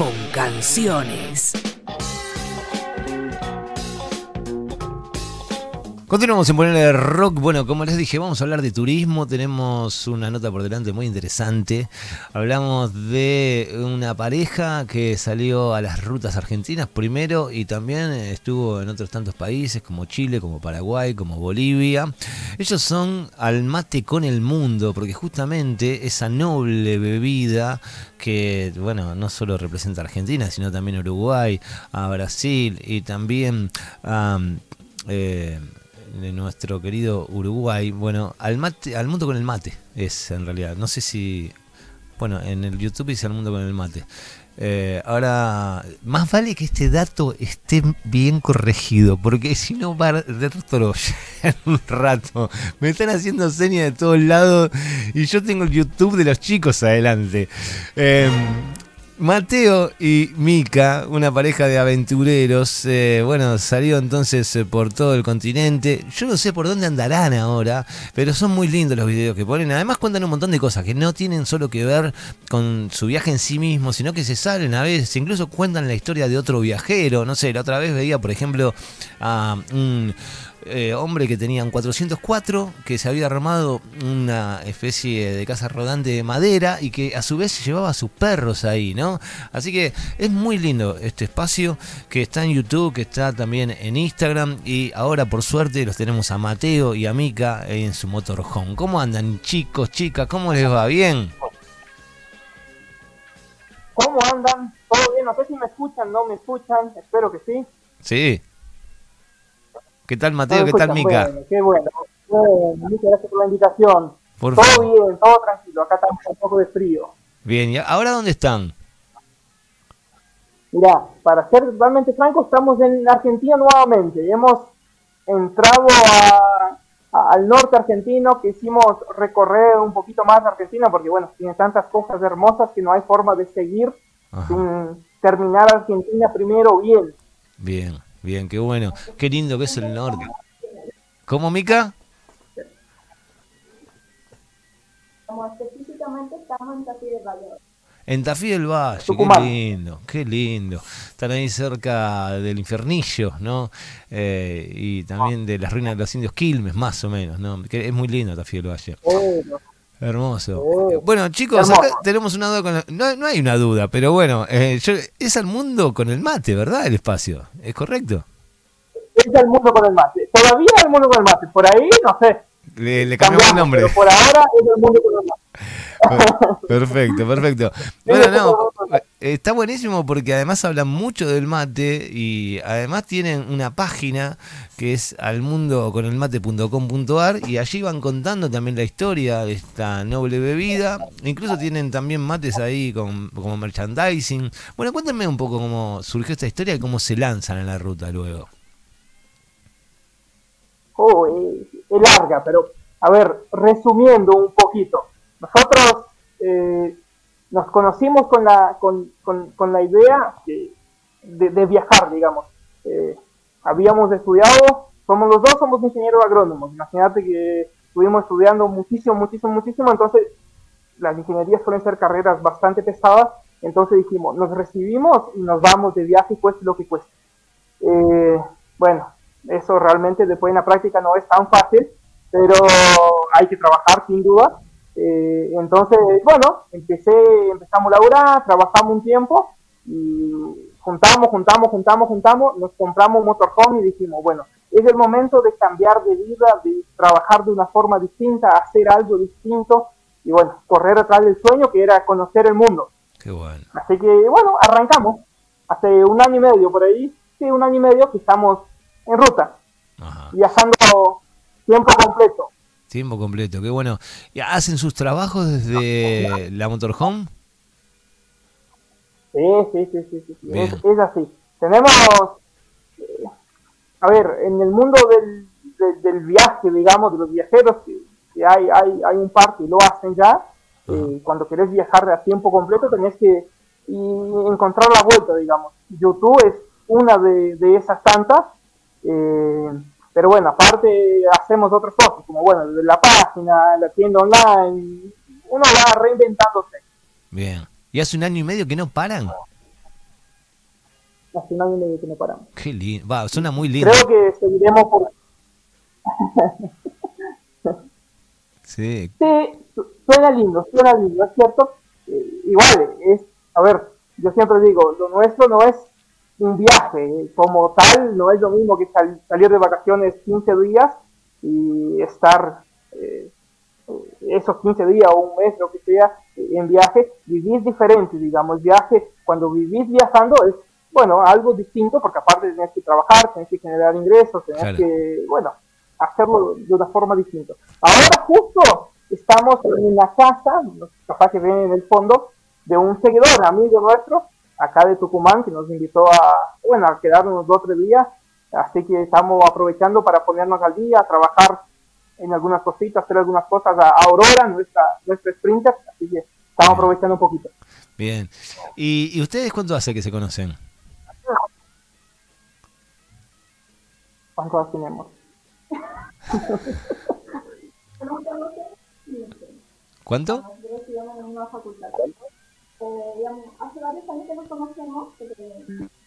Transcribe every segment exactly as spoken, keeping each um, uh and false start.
con canciones. Continuamos en Ponerle Rock. Bueno, como les dije, vamos a hablar de turismo. Tenemos una nota por delante muy interesante. Hablamos de una pareja que salió a las rutas argentinas primero y también estuvo en otros tantos países como Chile, como Paraguay, como Bolivia. Ellos son Al Mate con el Mundo, porque justamente esa noble bebida que, bueno, no solo representa a Argentina, sino también a Uruguay, a Brasil y también a... Um, eh, de nuestro querido Uruguay, bueno, al mate, al mundo con el mate es en realidad, no sé si, bueno, en el YouTube dice al mundo con el mate. Eh, ahora, más vale que este dato esté bien corregido, porque si no va a dar troya en un rato. Me están haciendo señas de todos lados y yo tengo el YouTube de los chicos adelante. Eh, Mateo y Mica, una pareja de aventureros, eh, bueno, salió entonces eh, por todo el continente. Yo no sé por dónde andarán ahora, pero son muy lindos los videos que ponen. Además cuentan un montón de cosas que no tienen solo que ver con su viaje en sí mismo, sino que se salen a veces, incluso cuentan la historia de otro viajero. No sé, la otra vez veía, por ejemplo, a un... Eh, hombre que tenía un cuatrocientos cuatro, que se había armado una especie de casa rodante de madera y que a su vez llevaba a sus perros ahí, ¿no? Así que es muy lindo este espacio que está en YouTube, que está también en Instagram y ahora por suerte los tenemos a Mateo y a Mica en su motorhome. ¿Cómo andan, chicos, chicas? ¿Cómo les va? ¿Bien? ¿Cómo andan? ¿Todo bien? No sé si me escuchan, no me escuchan, espero que sí. Sí. ¿Qué tal, Mateo? ¿Qué tal, Mica? Bueno, qué bueno. Bueno, muchas gracias por la invitación. Por todo favor. bien, todo tranquilo. Acá estamos un poco de frío. Bien, ¿y ahora dónde están? Mirá, para ser totalmente franco, estamos en Argentina nuevamente. Hemos entrado a, a, al norte argentino, que hicimos recorrer un poquito más Argentina, porque bueno, tiene tantas cosas hermosas que no hay forma de seguir Ajá. sin terminar Argentina primero bien. Bien. Bien, qué bueno. Qué lindo que es el norte. ¿Cómo, Mica? Como específicamente estamos en Tafí del Valle. En Tafí del Valle, Tucumán. Qué lindo, qué lindo. Están ahí cerca del Infernillo, ¿no? Eh, y también de las ruinas de los indios Quilmes, más o menos, ¿no? Que es muy lindo Tafí del Valle. Bueno. Hermoso. Oh, bueno, chicos, acá tenemos una duda con la, no, no hay una duda, pero bueno, eh, yo, es al mundo con el mate, ¿verdad? El espacio, ¿es correcto? Es al mundo con el mate. Todavía es el mundo con el mate. Por ahí, no sé. Le, le cambiamos el nombre. Pero por ahora es el mundo con el mate. Perfecto, perfecto. Bueno, no, está buenísimo porque además hablan mucho del mate y además tienen una página que es almundoconelmate punto com punto ar y allí van contando también la historia de esta noble bebida. Incluso tienen también mates ahí con, como merchandising. Bueno, cuéntenme un poco cómo surgió esta historia y cómo se lanzan en la ruta luego. Oh, es, es larga, pero a ver, resumiendo un poquito. Nosotros eh, nos conocimos con la con, con, con la idea de, de, de viajar, digamos. Eh, habíamos estudiado, somos los dos somos ingenieros agrónomos. Imagínate que estuvimos estudiando muchísimo, muchísimo, muchísimo. Entonces, las ingenierías suelen ser carreras bastante pesadas. Entonces dijimos, nos recibimos y nos vamos de viaje, cueste lo que cueste. Eh, bueno, eso realmente después en la práctica no es tan fácil, pero hay que trabajar sin duda. Eh, entonces, bueno, empecé, empezamos a laburar, trabajamos un tiempo y juntamos, juntamos, juntamos, juntamos, nos compramos un motorhome y dijimos, bueno, es el momento de cambiar de vida, de trabajar de una forma distinta, hacer algo distinto y bueno, correr atrás del sueño que era conocer el mundo. Qué bueno. Así que, bueno, arrancamos hace un año y medio por ahí, sí, un año y medio que estamos en ruta, Ajá. viajando tiempo completo. Tiempo completo, qué bueno. ¿Hacen sus trabajos desde la motorhome? Sí, sí, sí, sí, sí. Es, es así. Tenemos, eh, a ver, en el mundo del, de, del viaje, digamos, de los viajeros, que, que hay, hay, hay un par que lo hacen ya. Eh, cuando querés viajar a tiempo completo tenés que y encontrar la vuelta, digamos. YouTube es una de, de esas tantas. Eh, pero bueno, aparte hacemos otras cosas, como bueno, la página, la tienda online, uno va reinventándose. Bien. ¿Y hace un año y medio que no paran? hace un año y medio que no paramos. Qué lindo. Va, suena muy lindo. Creo que seguiremos por... Sí. Sí, su- suena lindo, suena lindo, es cierto. Eh, igual, es, a ver, yo siempre digo, lo nuestro no es un viaje, eh, como tal, no es lo mismo que sal- salir de vacaciones quince días y estar eh, eh, esos quince días o un mes, lo que sea, eh, en viaje. Vivís diferente, digamos, viaje, cuando vivís viajando es, bueno, algo distinto, porque aparte tenés que trabajar, tenés que generar ingresos, tenés Claro. que, bueno, hacerlo de una forma distinta. Ahora justo estamos en la casa, capaz que ven en el fondo, de un seguidor, amigo nuestro, acá de Tucumán, que nos invitó a, bueno, a quedarnos dos o tres días, así que estamos aprovechando para ponernos al día, a trabajar en algunas cositas, hacer algunas cosas a Aurora, nuestra, nuestra sprinter, así que estamos Bien. aprovechando un poquito. Bien. ¿Y, y ustedes cuánto hace que se conocen? ¿Cuántos años tenemos? ¿Cuánto? Nosotros estudiamos en una facultad. Eh, digamos, hace varios años que nos conocemos, porque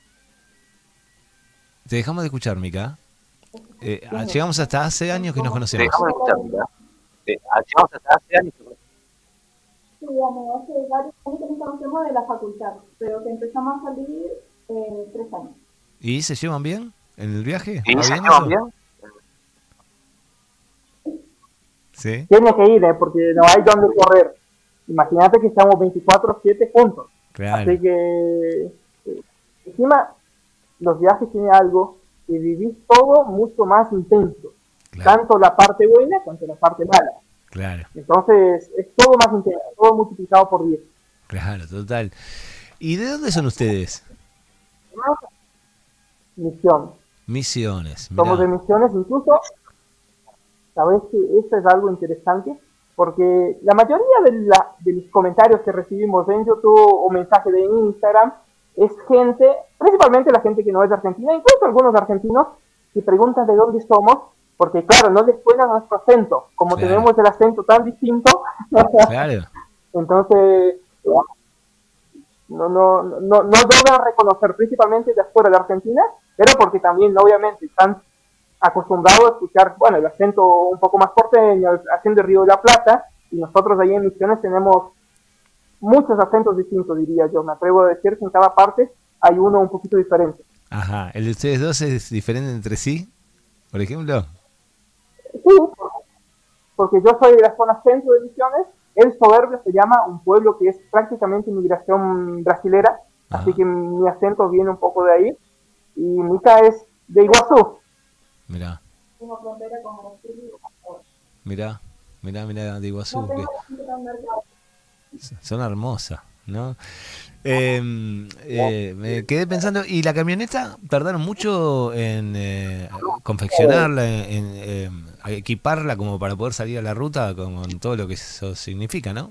Te dejamos de escuchar, Mica. Eh, ah, llegamos hasta hace años que nos conocemos. Dejamos de escuchar, mira. Eh, Llevamos hasta hace años. sí, digamos, hace varios años que nos conocemos de la facultad, pero que empezamos a salir eh, tres años. ¿Y se llevan bien en el viaje? ¿Y ¿Va se bien llevan eso? bien? Sí. Tiene que ir, ¿eh? Porque no hay dónde correr. Imagínate que estamos veinticuatro siete juntos. Claro. Así que, eh, encima, los viajes tienen algo que vivís todo mucho más intenso. Claro. Tanto la parte buena cuanto la parte mala. Claro, Entonces, es todo más intenso, todo multiplicado por diez. claro, total. ¿Y de dónde son ustedes? Misión. Misiones. Somos de Mirá. Misiones, incluso, sabes que esto es algo interesante, porque la mayoría de, la, de los comentarios que recibimos en YouTube o mensajes de Instagram es gente, principalmente la gente que no es de Argentina, incluso algunos argentinos que preguntan de dónde somos, porque claro, no les suena nuestro acento, como Claro. tenemos el acento tan distinto, Claro, entonces no, no, no, no logran reconocer, principalmente de afuera de Argentina, pero porque también obviamente están acostumbrados a escuchar, bueno, el acento un poco más porteño, el acento de Río de la Plata, y nosotros ahí en Misiones tenemos muchos acentos distintos, diría yo. Me atrevo a decir que en cada parte hay uno un poquito diferente. ajá. ¿El de ustedes dos es diferente entre sí, por ejemplo? Sí, porque yo soy de la zona centro de Misiones, El Soberbio se llama un pueblo que es prácticamente inmigración brasilera, Ajá. así que mi acento viene un poco de ahí, y Mica es de Iguazú. Mirá, Tengo frontera con Brasil y Ecuador. mirá, mirá, mirá, de Iguazú. No que tengo gente tan mercado. son hermosas, ¿no? Eh, eh, me quedé pensando, ¿y la camioneta tardaron mucho en eh, confeccionarla, en, en, eh, equiparla como para poder salir a la ruta con, con todo lo que eso significa, ¿no?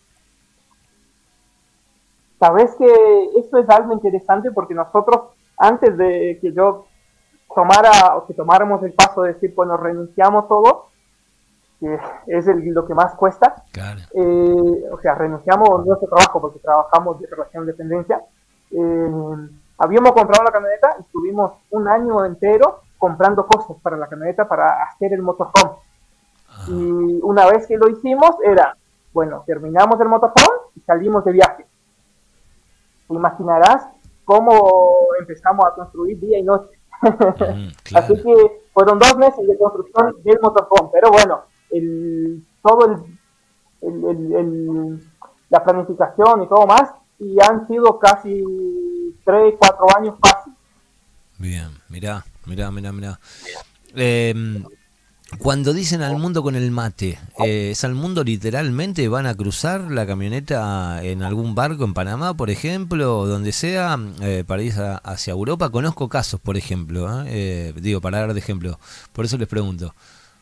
Sabes que esto es algo interesante porque nosotros, antes de que yo tomara o que tomáramos el paso de decir, bueno, renunciamos todo, que es el, lo que más cuesta, Claro. eh, o sea, renunciamos a nuestro trabajo porque trabajamos de relación de dependencia, eh, habíamos comprado la camioneta y estuvimos un año entero comprando cosas para la camioneta para hacer el motorhome. Ah, Y una vez que lo hicimos era, bueno, terminamos el motorhome y salimos de viaje. Te imaginarás cómo empezamos a construir día y noche. mm, claro. Así que fueron dos meses de construcción del motorhome, pero bueno, el, todo el, el, el, el- la planificación y todo más, y han sido casi tres, cuatro años fácil. Bien, mirá, mirá, mirá, mirá. Eh, cuando dicen al mundo con el mate, eh, ¿es al mundo literalmente? ¿Van a cruzar la camioneta en algún barco en Panamá, por ejemplo, o donde sea, eh, para ir a- hacia Europa? Conozco casos, por ejemplo, ¿eh? Eh, digo, para dar de ejemplo, por eso les pregunto.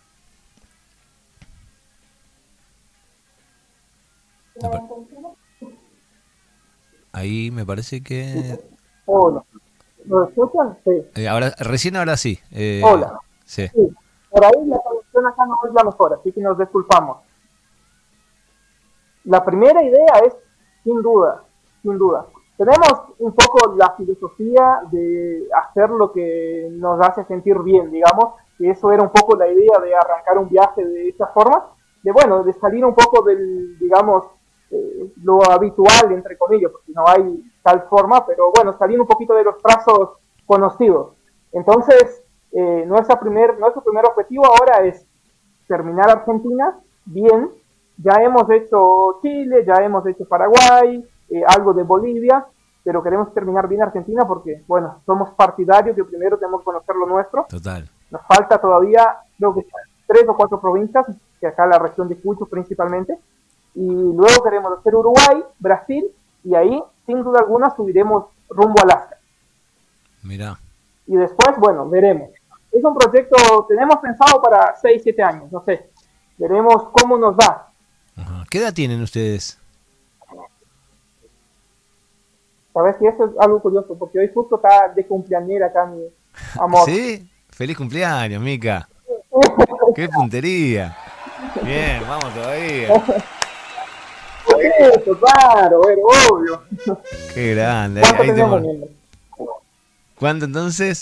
Me pa- Ahí me parece que... Hola. ¿Lo escuchan? Sí. eh, ahora, recién ahora sí. eh, Hola. Sí. Sí. Por ahí la traducción acá no es la mejor, así que nos disculpamos. La primera idea es, sin duda, sin duda, tenemos un poco la filosofía de hacer lo que nos hace sentir bien, digamos, y eso era un poco la idea de arrancar un viaje de esta forma, de bueno, de salir un poco del, digamos, eh, lo habitual, entre comillas, porque no hay tal forma, pero bueno, salir un poquito de los trazos conocidos. Entonces, eh, nuestra primer, nuestro primer objetivo ahora es terminar Argentina bien. Ya hemos hecho Chile, ya hemos hecho Paraguay, eh, algo de Bolivia, pero queremos terminar bien Argentina porque, bueno, somos partidarios que primero tenemos que conocer lo nuestro. Total. Nos falta todavía, creo que tres o cuatro provincias, que acá la región de Cuyo principalmente, y luego queremos hacer Uruguay, Brasil, y ahí, sin duda alguna, subiremos rumbo a Alaska. Mirá. Y después, bueno, veremos. Es un proyecto, tenemos pensado para seis, siete años, no sé. Veremos cómo nos va. Ajá. ¿Qué edad tienen ustedes? Sabes que eso es algo curioso, porque hoy justo está de cumpleañera acá mi amor. ¿Sí? Feliz cumpleaños, Mica. ¡Qué puntería! Bien, vamos todavía. Eso, claro, bueno, obvio. Qué grande. ¿Cuánto Ahí tenemos, tenemos- Nino? ¿Cuánto entonces?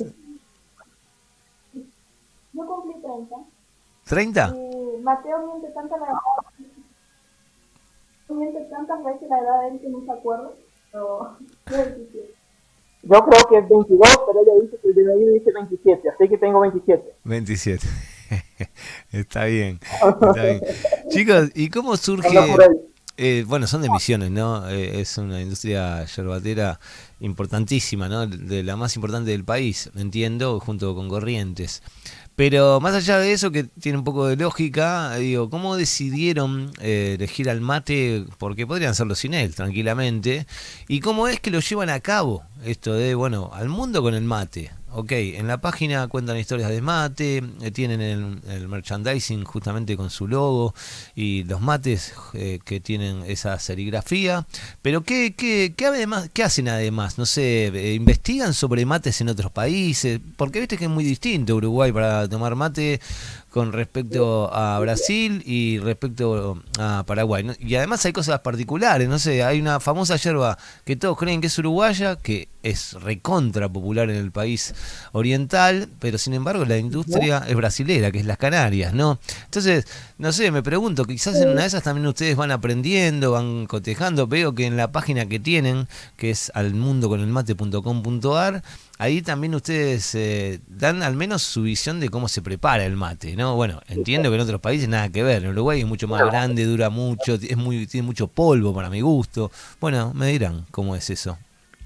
Yo cumplí treinta. ¿treinta? Y Mateo miente tanta la edad. Miente tantas veces la edad de él que no se acuerda. Pero yo veintisiete. Yo creo que es veintidós, pero ella dice que el D N I dice veintisiete, así que tengo veintisiete. veintisiete. Está bien, está bien. Chicos, ¿y cómo surge? Anda por ahí. Eh, bueno, son de Misiones, ¿no? Eh, es una industria yerbatera importantísima, ¿no? De la más importante del país, entiendo, junto con Corrientes. Pero más allá de eso, que tiene un poco de lógica, digo, ¿cómo decidieron eh, elegir al mate? Porque podrían hacerlo sin él, tranquilamente. ¿Y cómo es que lo llevan a cabo esto de, bueno, al mundo con el mate? Ok, en la página cuentan historias de mate, eh, tienen el, el merchandising justamente con su logo y los mates eh, que tienen esa serigrafía. Pero ¿qué, qué, qué, además, ¿qué hacen además? No sé, eh, ¿investigan sobre mates en otros países? Porque viste que es muy distinto Uruguay para tomar mate con respecto a Brasil y respecto a Paraguay, ¿no? Y además hay cosas particulares, no sé, hay una famosa yerba que todos creen que es uruguaya, que es recontra popular en el país oriental, pero sin embargo la industria es brasilera, que es las Canarias, ¿no? Entonces, no sé, me pregunto, quizás en una de esas también ustedes van aprendiendo, van cotejando. Veo que en la página que tienen, que es almundoconelmate punto com punto ar, ahí también ustedes eh, dan al menos su visión de cómo se prepara el mate, ¿no? Bueno, entiendo que en otros países nada que ver. En Uruguay es mucho más grande, dura mucho, es muy, tiene mucho polvo para mi gusto. Bueno, me dirán cómo es eso.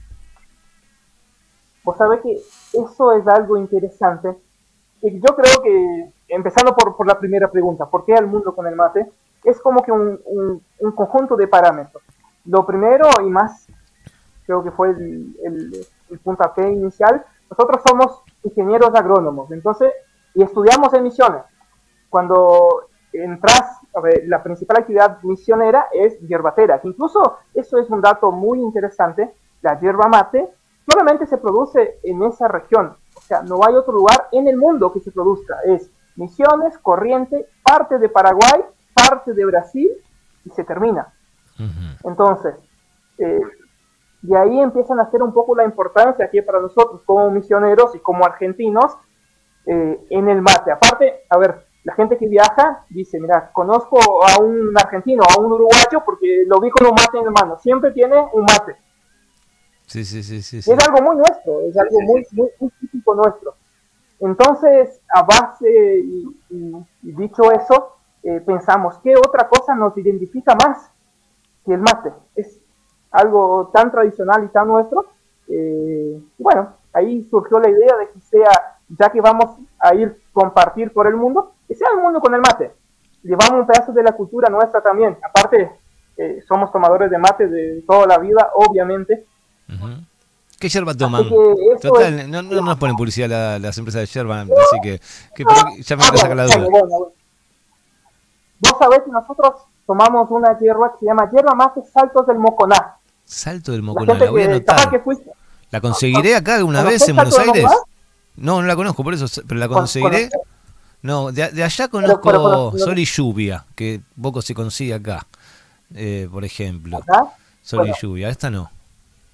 Vos sabés que eso es algo interesante. Y yo creo que, empezando por, por la primera pregunta, ¿por qué al mundo con el mate? Es como que un, un, un conjunto de parámetros. Lo primero y más, creo que fue el, el, el puntapié inicial, nosotros somos ingenieros agrónomos, entonces, y estudiamos en Misiones. Cuando entras, a ver, la principal actividad misionera es yerbatera, que incluso eso es un dato muy interesante. La yerba mate solamente se produce en esa región, o sea, no hay otro lugar en el mundo que se produzca. Es Misiones, Corrientes, parte de Paraguay, parte de Brasil y se termina. Uh-huh. Entonces, eh, de ahí empiezan a hacer un poco la importancia aquí para nosotros como misioneros y como argentinos eh, en el mate. Aparte, a ver, la gente que viaja dice, mira, conozco a un argentino, a un uruguayo porque lo vi con un mate en la mano, siempre tiene un mate. Sí, sí, sí, sí, sí. Es algo muy nuestro, es algo muy, muy, muy típico nuestro. Entonces, a base y, y, y dicho eso, eh, pensamos, ¿qué otra cosa nos identifica más que el mate? Es algo tan tradicional y tan nuestro. Eh, bueno, ahí surgió la idea de que sea, ya que vamos a ir compartir por el mundo, que sea el mundo con el mate. Llevamos un pedazo de la cultura nuestra también. Aparte, eh, somos tomadores de mate de toda la vida, obviamente. Uh-huh. ¿Qué yerba toman? Total, es, no, no nos ponen publicidad la, las empresas de yerba, no, así que, que no, ya me voy a sacar la duda. Bueno, bueno, bueno. Vos sabés que nosotros tomamos una hierba que se llama yerba mate Saltos del Moconá. Salto del Moconá, la, la voy a anotar. Que fuiste, ¿La conseguiré acá alguna vez en Buenos Aires? No, no la conozco, por eso, pero la conseguiré. No, de, de allá conozco pero, pero, pero, Sol y Lluvia, que poco se consigue acá, eh, por ejemplo. ¿Ah? Sol bueno. y Lluvia, esta no.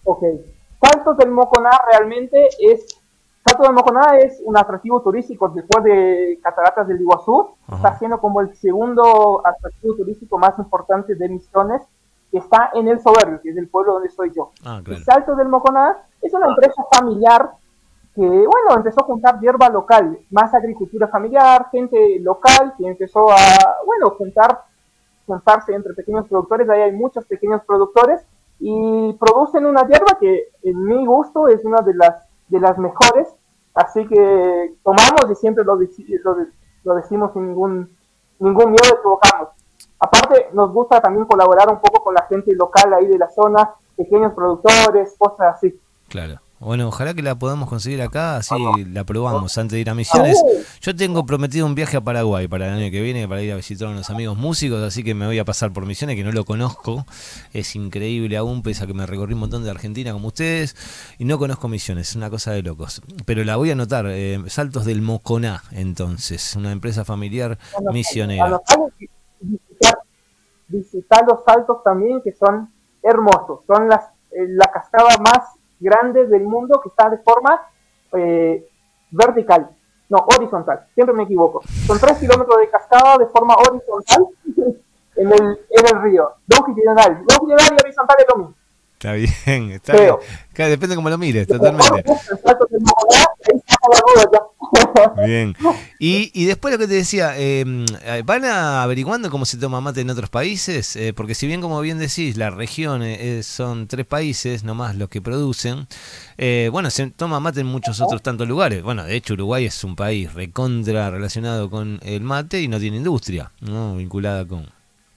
Ok. Saltos del Moconá realmente es... Saltos del Moconá es un atractivo turístico después de Cataratas del Iguazú. Ajá. Está siendo como el segundo atractivo turístico más importante de Misiones, que está en El Soberbio, que es el pueblo donde estoy yo. Ah, claro. Y Saltos del Moconá es una empresa familiar que, bueno, empezó a juntar hierba local, más agricultura familiar, gente local que empezó a, bueno, juntar, juntarse entre pequeños productores. Ahí hay muchos pequeños productores y producen una hierba que, en mi gusto, es una de las, de las mejores. Así que tomamos y siempre lo, lo, lo decimos sin ningún, ningún miedo de equivocarnos. Aparte, nos gusta también colaborar un poco con la gente local ahí de la zona, pequeños productores, cosas así. Claro. Bueno, ojalá que la podamos conseguir acá, así la probamos antes de ir a Misiones. Yo tengo prometido un viaje a Paraguay para el año que viene, para ir a visitar a unos amigos músicos, así que me voy a pasar por Misiones, que no lo conozco. Es increíble aún, pese a que me recorrí un montón de Argentina como ustedes, y no conozco Misiones, es una cosa de locos. Pero la voy a anotar, eh, Saltos del Moconá, entonces, una empresa familiar Bueno, misionera. anotar y visitar, visitar los saltos también, que son hermosos. Son las, eh, la cascada más grande del mundo, que está de forma eh, vertical, no, horizontal, siempre me equivoco. Son tres kilómetros de cascada de forma horizontal en el, en el río, longitudinal, longitudinal y horizontal es lo mismo. Está bien, está Creo. bien. Claro, depende cómo lo mires, Lo totalmente. mejor es el salto del Moconá, ahí saca la duda ya. Bien. Y, y después lo que te decía, eh, ¿van a averiguando cómo se toma mate en otros países? Eh, porque si bien, como bien decís, la región eh, son tres países nomás los que producen, eh, bueno, se toma mate en muchos otros tantos lugares. Bueno, de hecho Uruguay es un país recontra relacionado con el mate y no tiene industria, ¿no? Vinculada con...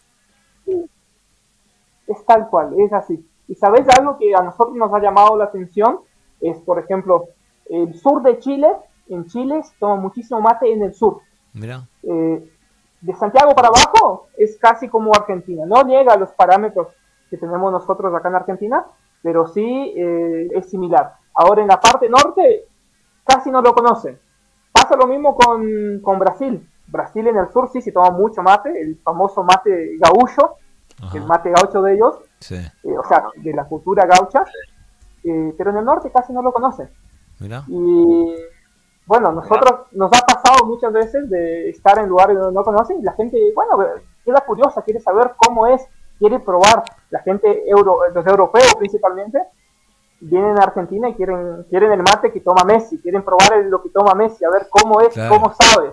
Es tal cual, es así. Y sabes algo que a nosotros nos ha llamado la atención, es por ejemplo, el sur de Chile. En Chile se toma muchísimo mate en el sur. Mirá. Eh, de Santiago para abajo es casi como Argentina. No llega a los parámetros que tenemos nosotros acá en Argentina, pero sí eh, es similar. Ahora en la parte norte casi no lo conocen. Pasa lo mismo con, con Brasil. Brasil en el sur sí se toma mucho mate, el famoso mate gaúcho, Ajá. el mate gaucho de ellos, Sí. eh, o sea, de la cultura gaucha, eh, pero en el norte casi no lo conocen. Mirá. Y bueno, nosotros nos ha pasado muchas veces de estar en lugares donde no conocen y la gente, bueno, queda curiosa, quiere saber cómo es, quiere probar. La gente, euro, los europeos principalmente, vienen a Argentina y quieren quieren el mate que toma Messi, quieren probar el, lo que toma Messi, a ver cómo es, Claro. cómo sabe.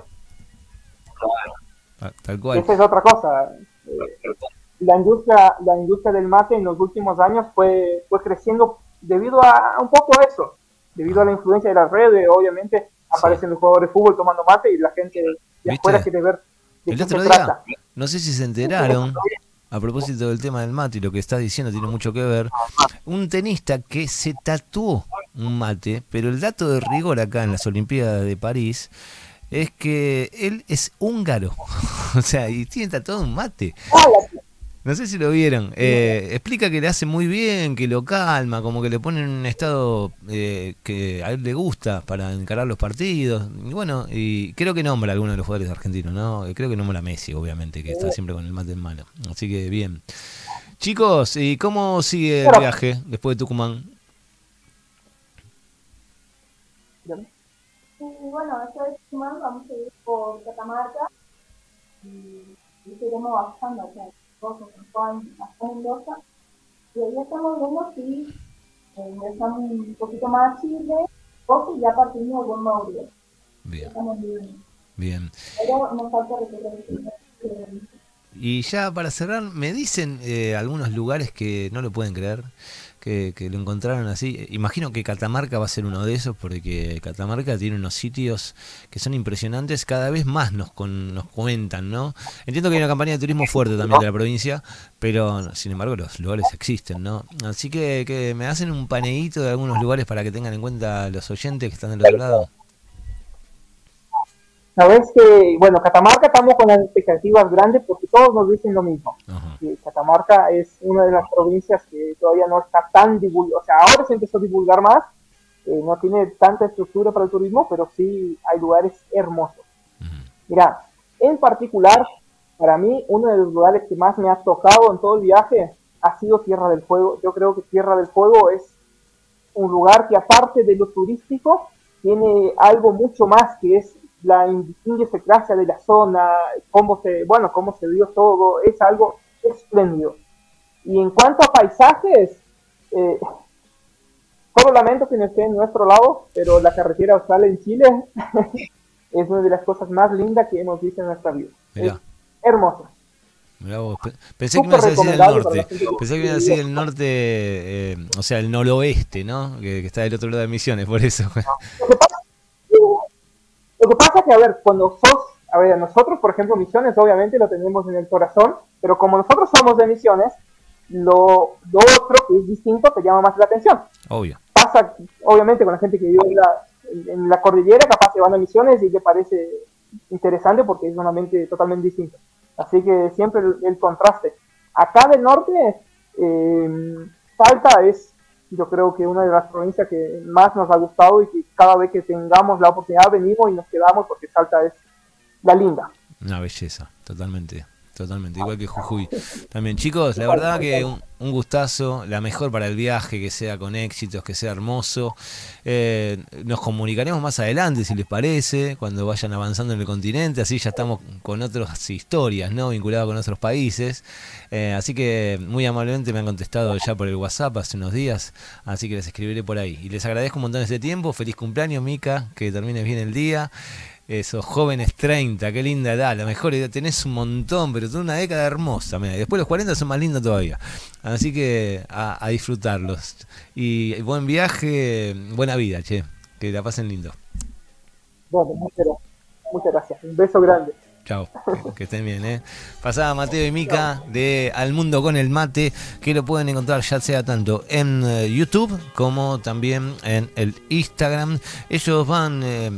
Ah, tal cual. Esa es otra cosa. Eh, la industria la industria del mate en los últimos años fue fue creciendo debido a un poco a eso, debido a la influencia de las redes. Obviamente aparecen los jugadores de fútbol tomando mate y la gente de ¿Viste? afuera quiere ver de El qué otro se día, trata. no sé si se enteraron, a propósito del tema del mate y lo que estás diciendo tiene mucho que ver, un tenista que se tatuó un mate, pero el dato de rigor acá en las Olimpiadas de París es que él es húngaro, o sea, y tiene tatuado un mate. Ah, la- No sé si lo vieron. Eh, explica que le hace muy bien, que lo calma, como que le pone en un estado eh, que a él le gusta para encarar los partidos. Y bueno, y creo que nombra a algunos de los jugadores argentinos, ¿no? Creo que nombra a Messi, obviamente, que está siempre con el mate en mano. Así que bien. Chicos, ¿y cómo sigue el Pero- viaje después de Tucumán? Y bueno, después de Tucumán vamos a ir por Catamarca y, y seguiremos bajando, o sea, Mendoza, San Juan, hasta Mendoza. Y ahí estamos viendo si eh, ingresamos un poquito más a Chile o si ya partimos con Mauricio. Bien, Estamos viendo. bien. Pero nos falta recorrer el Y ya para cerrar, me dicen eh, algunos lugares que no lo pueden creer, que, que lo encontraron así. Imagino que Catamarca va a ser uno de esos, porque Catamarca tiene unos sitios que son impresionantes, cada vez más nos con, nos comentan, ¿no? Entiendo que hay una campaña de turismo fuerte también de la provincia, pero sin embargo los lugares existen, ¿no? Así que, que me hacen un paneíto de algunos lugares para que tengan en cuenta los oyentes que están del otro lado. Sabes que, bueno, Catamarca estamos con las expectativas grandes porque todos nos dicen lo mismo. Ajá. Que Catamarca es una de las provincias que todavía no está tan divulgada, o sea, ahora se empezó a divulgar más, eh, no tiene tanta estructura para el turismo, pero sí hay lugares hermosos. Ujú. Mira, en particular, para mí, uno de los lugares que más me ha tocado en todo el viaje ha sido Tierra del Fuego. Yo creo que Tierra del Fuego es un lugar que aparte de lo turístico, tiene algo mucho más que es la idiosincrasia de la zona, cómo se, bueno, cómo se dio todo, es algo espléndido. Y en cuanto a paisajes, eh, solo lamento que no esté en nuestro lado, pero la carretera austral en Chile es una de las cosas más lindas que hemos visto en nuestra vida. Mirá. Es hermosa. Mirá vos, pensé que me ibas a decir el norte, pensé que me ibas a decir el norte, eh, o sea, el noroeste, ¿no? Que, que está del otro lado de Misiones, por eso. Lo que pasa, lo que pasa es que, a ver, cuando sos, a ver, nosotros, por ejemplo, Misiones, obviamente lo tenemos en el corazón, pero como nosotros somos de Misiones, lo, lo otro que es distinto te llama más la atención. Obvio. Pasa, obviamente, con la gente que vive en la, en la cordillera, capaz se van a Misiones y le parece interesante porque es un ambiente totalmente distinto. Así que siempre el, el contraste. Acá del norte, eh, Salta es, yo creo que una de las provincias que más nos ha gustado y que cada vez que tengamos la oportunidad venimos y nos quedamos porque Salta es la linda. Una belleza, totalmente. Totalmente, igual que Jujuy. También, chicos, la verdad que un, un gustazo, la mejor para el viaje, que sea con éxitos, que sea hermoso. Eh, nos comunicaremos más adelante, si les parece, cuando vayan avanzando en el continente, así ya estamos con otras historias, ¿no? Vinculadas con otros países. Eh, así que muy amablemente me han contestado ya por el WhatsApp hace unos días, así que les escribiré por ahí. Y les agradezco un montón este tiempo. Feliz cumpleaños, Mica, que termines bien el día. Esos jóvenes treinta, qué linda edad, la mejor edad, tenés un montón, pero tenés una década hermosa, mirá, y después los cuarenta son más lindos todavía, así que a, a disfrutarlos, y buen viaje, buena vida, che, que la pasen lindo. Bueno, muchas gracias, muchas gracias, un beso grande. Chao, que, que estén bien, ¿eh? Pasaba Mateo y Mica de Al Mundo con el Mate, que lo pueden encontrar ya sea tanto en uh, YouTube como también en el Instagram. Ellos van... Eh,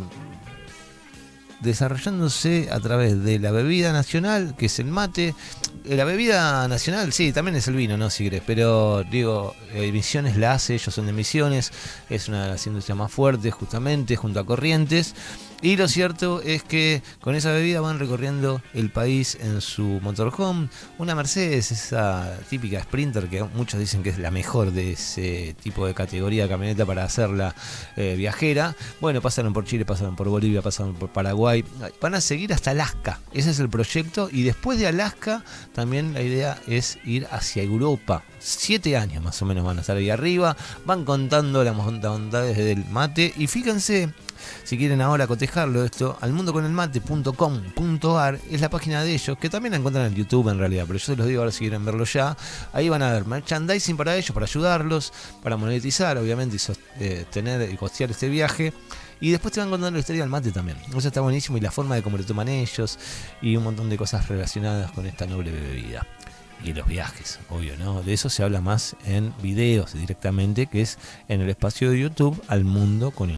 desarrollándose a través de la bebida nacional, que es el mate. La bebida nacional, sí, también es el vino, ¿no? Si querés, pero digo, eh, Misiones la hace, ellos son de Misiones, es una de las industrias más fuertes, justamente, junto a Corrientes. Y lo cierto es que con esa bebida van recorriendo el país en su motorhome. Una Mercedes, esa típica Sprinter que muchos dicen que es la mejor de ese tipo de categoría de camioneta para hacerla eh, viajera. Bueno, pasaron por Chile, pasaron por Bolivia, pasaron por Paraguay. Van a seguir hasta Alaska. Ese es el proyecto. Y después de Alaska, también la idea es ir hacia Europa. Siete años más o menos van a estar ahí arriba. Van contando las bondades del mate. Y fíjense... Si quieren ahora cotejarlo esto, almundoconelmate punto com punto ar es la página de ellos, que también la encuentran en YouTube en realidad, pero yo se los digo ahora si quieren verlo ya. Ahí van a ver merchandising para ellos, para ayudarlos, para monetizar obviamente y sostener y costear este viaje. Y después te van contando la historia del mate también. Eso está buenísimo, y la forma de cómo lo toman ellos y un montón de cosas relacionadas con esta noble bebida. Y los viajes, obvio, ¿no? De eso se habla más en videos directamente, que es en el espacio de YouTube Al Mundo con el